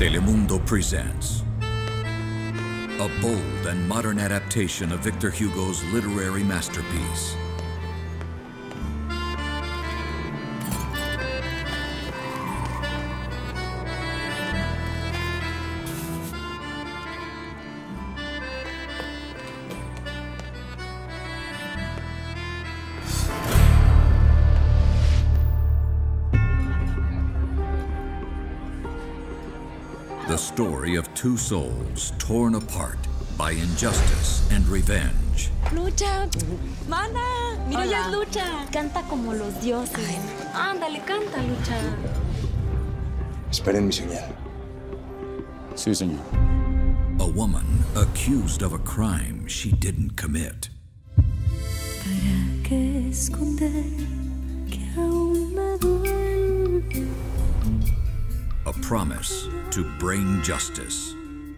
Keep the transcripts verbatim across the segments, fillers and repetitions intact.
Telemundo presents a bold and modern adaptation of Victor Hugo's literary masterpiece. The story of two souls torn apart by injustice and revenge. Lucha, mana, mira, ya es Hola. Lucha. Canta como los dioses. Ándale, canta, Lucha. Esperen mi señal. Sí, señor. A woman accused of a crime she didn't commit. ¿Para qué esconder que aún me duele? A promise to bring justice.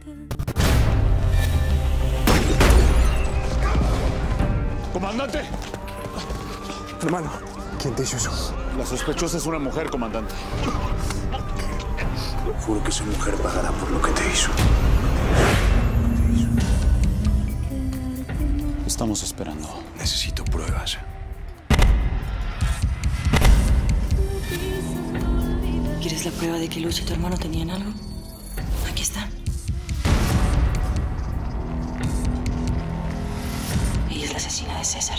¡Comandante! Hermano, ¿quién te hizo eso? La sospechosa es una mujer, comandante. Juro que esa mujer pagará por lo que te hizo. Estamos esperando. Necesito pruebas. ¿Quieres la prueba de que Lucia y tu hermano tenían algo? Aquí está. Ella es la asesina de César.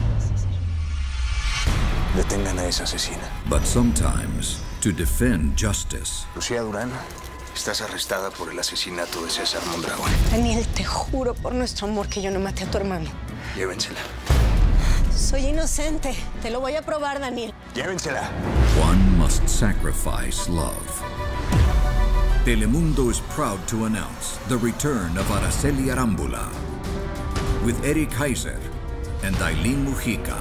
Detengan a esa asesina. But sometimes, to defend justice, Lucia Duran, estás arrestada por el asesinato de César Mondragón. Daniel, te juro por nuestro amor que yo no maté a tu hermano. Llévensela. Soy inocente. Te lo voy a probar, Daniel. Llévensela. one must sacrifice love. Telemundo is proud to announce the return of Araceli Arámbula with Eric Kaiser and Aileen Mujica.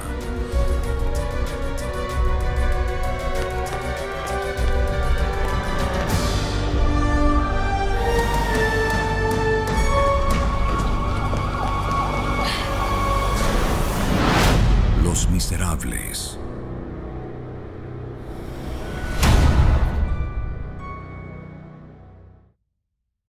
Los Miserables.